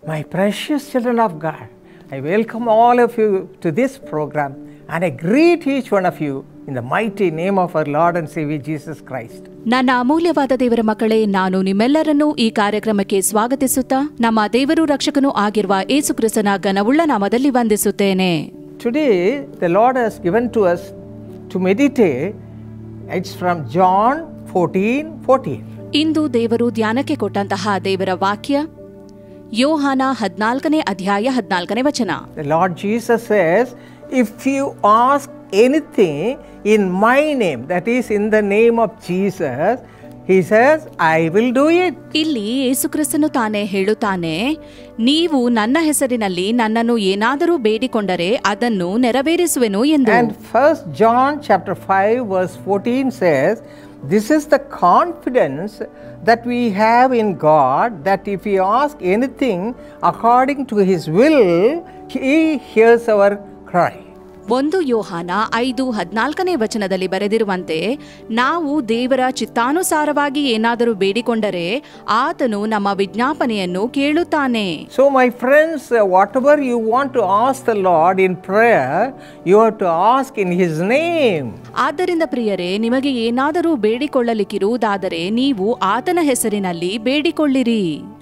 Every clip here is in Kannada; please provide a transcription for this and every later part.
My precious children of God, I welcome all of you to this program and I greet each one of you in the mighty name of our Lord and Savior Jesus Christ. ನನ್ನ ಅಮೂಲ್ಯವಾದ ದೇವರ ಮಕ್ಕಳೇ, ನಾನು ನಿಮ್ಮೆಲ್ಲರನ್ನೂ ಈ ಕಾರ್ಯಕ್ರಮಕ್ಕೆ ಸ್ವಾಗತಿಸುತ್ತಾ ನಮ್ಮ ದೇವರು ರಕ್ಷಕನೂ ಆಗಿರುವ ಯೇಸು ಕ್ರಿಸ್ತನ ಘನವುಳ್ಳ ನಾಮದಲ್ಲಿ ವಂದಿಸುತ್ತೇನೆ. Today the Lord has given to us to meditate. It's from John 14:14. ಇಂದು ದೇವರು ಧ್ಯಾನಕ್ಕೆ ಕೊಟ್ಟಂತಹ ದೇವರ ವಾಕ್ಯ ಯೋಹಾನ 14ನೇ ಅಧ್ಯಾಯ 14ನೇ ವಚನ. The Lord Jesus says, if you ask anything in my name, that is in the name of Jesus, he says, I will do it. ಇಲ್ಲಿ ಯೇಸು ಕ್ರಿಸ್ತನು ತಾನೇ ಹೇಳುತ್ತಾನೆ, ನೀವು ನನ್ನ ಹೆಸರಿನಲ್ಲಿ ನನ್ನನ್ನು ಏನಾದರೂ ಬೇಡಿಕೊಂಡರೆ ಅದನ್ನು ನೆರವೇರಿಸುವೆನು ಎಂದು. And 1 John chapter 5 verse 14 says, this is the confidence that we have in God, that if we ask anything according to his will, he hears our cry. 1 ಯೋಹಾನ 5:14ನೇ ವಚನದಲ್ಲಿ ಬರೆದಿರುವಂತೆ, ನಾವು ದೇವರ ಚಿತ್ತಾನುಸಾರವಾಗಿ ಏನಾದರೂ ಬೇಡಿಕೊಂಡರೆ ಆತನು ನಮ್ಮ ವಿಜ್ಞಾಪನೆಯನ್ನು ಕೇಳುತ್ತಾನೆ. So my friends, whatever you want to ask the Lord in prayer, you have to ask in his name. ಆದ್ದರಿಂದ ಪ್ರಿಯರೇ, ನಿಮಗೆ ಏನಾದರೂ ಬೇಡಿಕೊಳ್ಳಲಿಕ್ಕಿರುವುದಾದರೆ ನೀವು ಆತನ ಹೆಸರಿನಲ್ಲಿ ಬೇಡಿಕೊಳ್ಳಿರಿ.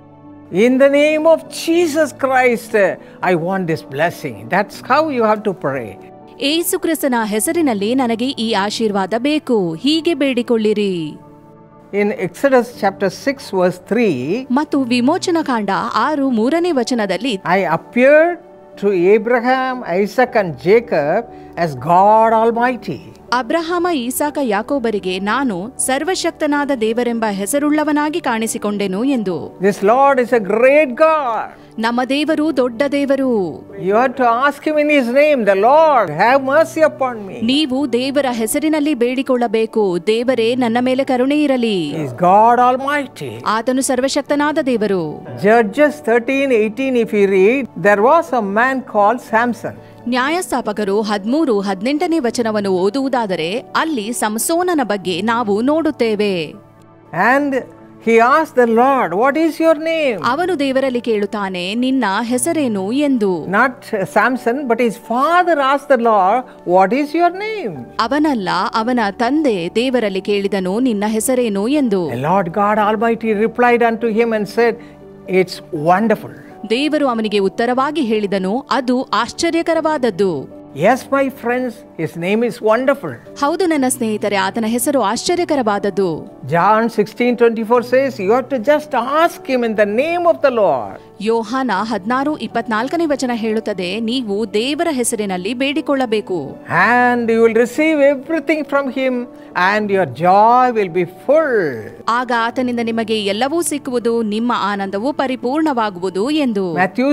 In the name of Jesus Christ, I want this blessing. That's how you have to pray. ಯೇಸು ಕ್ರಿಸ್ತನ ಹೆಸರಿನಲ್ಲಿ ನನಗೆ ಈ ಆಶೀರ್ವಾದ ಬೇಕು, ಹೀಗೆ ಬೇಡಿಕೊಳ್ಳಿರಿ. In Exodus chapter 6 verse 3, ಮತ್ತು ವಿಮೋಚನಕಾಂಡ 6:3ನೇ ವಚನದಲ್ಲಿ, I appeared to Abraham, Isaac and Jacob as God Almighty. Abraham, ಈಸಾಕ, ಯಾಕೋಬರಿಗೆ ನಾನು ಸರ್ವಶಕ್ತನಾದ ದೇವರೆಂಬ ಹೆಸರುಳ್ಳವನಾಗಿ ಕಾಣಿಸಿಕೊಂಡೆನು ಎಂದು. This Lord is a great God. ನಮ್ಮ ದೇವರು ದೊಡ್ಡ ದೇವರು. You have to ask him in his name, the Lord, have mercy upon me. ನೀವು ದೇವರ ಹೆಸರಿನಲ್ಲಿ ಬೇಡಿಕೊಳ್ಳಬೇಕು, ದೇವರೇ ನನ್ನ ಮೇಲೆ ಕರುಣೆ ಇರಲಿ. He is God Almighty. ಆತನು ಸರ್ವಶಕ್ತನಾದ ದೇವರು. Judges 13:18 if you read, there was a man called Samson. ನ್ಯಾಯಸ್ಥಾಪಕರು 13:18ನೇ ವಚನವನ್ನು ಓದುವುದಾದರೆ ಅಲ್ಲಿ ಸಂಸೋನನ ಬಗ್ಗೆ ನಾವು ನೋಡುತ್ತೇವೆ. And he asked the Lord, what is your name? ಅವನು ದೇವರಲ್ಲಿ ಕೇಳುತ್ತಾನೆ, ನಿನ್ನ ಹೆಸರೇನು ಎಂದು. Not Samson, but his father asked the Lord, what is your name? ಅವನಲ್ಲ, ಅವನ ತಂದೆ ದೇವರಲ್ಲಿ ಕೇಳಿದನು, ನಿನ್ನ ಹೆಸರೇನು ಎಂದು. The Lord God Almighty replied unto him and said, it's wonderful. ದೇವರು ಅವನಿಗೆ ಉತ್ತರವಾಗಿ ಹೇಳಿದನು, ಅದು ಆಶ್ಚರ್ಯಕರವಾದದ್ದು. Yes, my friends, his name is wonderful. ಹೌದು ನನ್ನ ಸ್ನೇಹಿತರೆ, ಆತನ ಹೆಸರು ಆಶ್ಚರ್ಯಕರವಾದದ್ದು. John 16:24 says, you have to just ask him in the name of the Lord. ಯೋಹಾನ 16:24ನೇ ವಚನ ಹೇಳುತ್ತದೆ, ನೀವು ದೇವರ ಹೆಸರಿನಲ್ಲಿ ಬೇಡಿಕೊಳ್ಳಬೇಕು. And you will receive everything from him and your joy will be full. ಆಗ ಆತನಿಂದ ನಿಮಗೆ ಎಲ್ಲವೂ ಸಿಕ್ಕುವುದು, ನಿಮ್ಮ ಆನಂದವು ಪರಿಪೂರ್ಣವಾಗುವುದು ಎಂದು. Matthew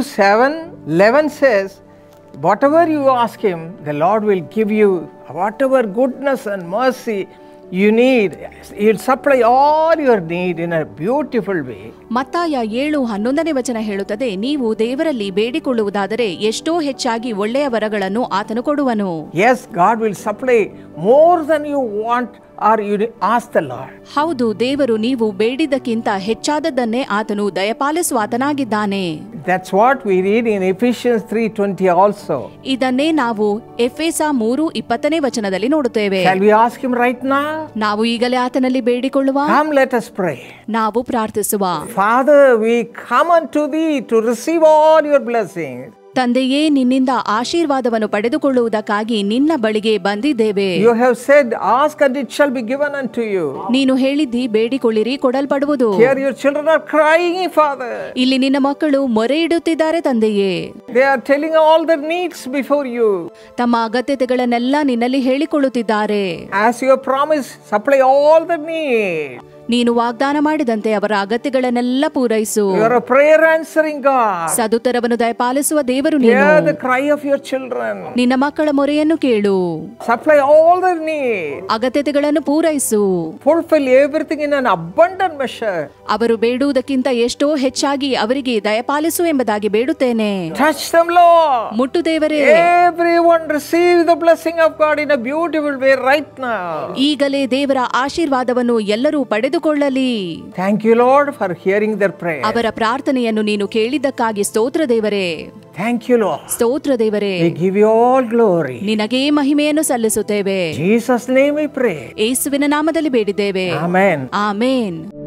7:11 says, whatever you ask him, the Lord will give you whatever goodness and mercy you need. He'll supply all your need in a beautiful way. ಮತ್ತಾಯ 7:11ನೇ ವಚನ ಹೇಳುತ್ತದೆ, ನೀವು ದೇವರಲ್ಲಿ ಬೇಡಿಕೊಳ್ಳುವುದಾದರೆ ಎಷ್ಟೋ ಹೆಚ್ಚಾಗಿ ಒಳ್ಳೆಯ ವರಗಳನ್ನು ಆತನು ಕೊಡುವನು. Yes, God will supply more than you want or you ask the Lord. ಹೌದು, ದೇವರು ನೀವು ಬೇಡಿದ್ದಕ್ಕಿಂತ ಹೆಚ್ಚಾದದ್ದನ್ನೇ ಆತನು ದಯಪಾಲಿಸುವಾತನಾಗಿದ್ದಾನೆ. That's what we read in Ephesians 3:20 also. ಇದನ್ನೇ ನಾವು ಎಫೆಸ 3:20ನೇ ವಚನದಲ್ಲಿ ನೋಡುತ್ತೇವೆ. Shall we ask him right now? ನಾವು ಈಗಲೇ ಆತನಲ್ಲಿ ಬೇಡಿಕೊಳ್ಳುವ. Come, let us pray. ನಾವು ಪ್ರಾರ್ಥಿಸುವ. Father, we come unto thee to receive all your blessings. ತಂದೆಯೇ, ನಿನ್ನಿಂದ ಆಶೀರ್ವಾದವನ್ನು ಪಡೆದುಕೊಳ್ಳುವುದಕ್ಕಾಗಿ ನಿನ್ನ ಬಳಿಗೆ ಬಂದಿದ್ದೇವೆ. You have said, ask and it shall be given unto you. ನೀನು ಹೇಳಿದ್ದಿ, ಬೇಡಿಕೊಳ್ಳಿರಿ ಕೊಡಲ್ಪಡುವುದು. Here your children are crying, Father. ಇಲ್ಲಿ ನಿನ್ನ ಮಕ್ಕಳು ಮೊರೆ ಇಡುತ್ತಿದ್ದಾರೆ ತಂದೆಯೇ. They are telling all their needs before you. ತಮ್ಮ ಅಗತ್ಯತೆಗಳನ್ನೆಲ್ಲ ನಿನ್ನಲ್ಲಿ ಹೇಳಿಕೊಳ್ಳುತ್ತಿದ್ದಾರೆ. As you have promised, supply all the needs. ನೀನು ವಾಗ್ದಾನ ಮಾಡಿದಂತೆ ಅವರ ಅಗತ್ಯಗಳನ್ನೆಲ್ಲ ಪೂರೈಸು. You are a prayer answering God. ಸದುತ್ತರವನ್ನು ದಯಪಾಲಿಸುವ ದೇವರು ನೀನು. Hear the cry of your children. ನಿನ್ನ ಮಕ್ಕಳ ಮೊರೆಯನ್ನು ಕೇಳು. Supply all their needs. ಅಗತ್ಯತೆಗಳನ್ನು ಪೂರೈಸು. Fulfill everything in an abundant measure. ಅವರು ಬೇಡುವುದಕ್ಕಿಂತ ಎಷ್ಟೋ ಹೆಚ್ಚಾಗಿ ಅವರಿಗೆ ದಯಪಾಲಿಸು ಎಂಬುದಾಗಿ ಬೇಡುತ್ತೇನೆ. Touch them, Lord. ಮುಟ್ಟು ದೇವರೇ. Everyone receive the blessing of God in a beautiful way right now. ಈಗಲೇ ದೇವರ ಆಶೀರ್ವಾದವನ್ನು ಎಲ್ಲರೂ ಪಡೆದುಕೊಳ್ಳ ತೆಗೆದುಕೊಳ್ಳಲಿ. Thank you, Lord, for hearing their prayer. ಅವರ ಪ್ರಾರ್ಥನೆಯನ್ನು ನೀನು ಕೇಳಿದ್ದಕ್ಕಾಗಿ ಸ್ತೋತ್ರ ದೇವರೇ. Thank you, Lord. ಸ್ತೋತ್ರ ದೇವರೇ. We give you all glory. ನಿನಗೆ ಮಹಿಮೆಯನ್ನು ಸಲ್ಲಿಸುತ್ತೇವೆ. Jesus' name we pray. ಯೇಸುವಿನ ನಾಮದಲ್ಲಿ ಬೇಡಿದ್ದೇವೆ. Amen. ಆಮೆನ್.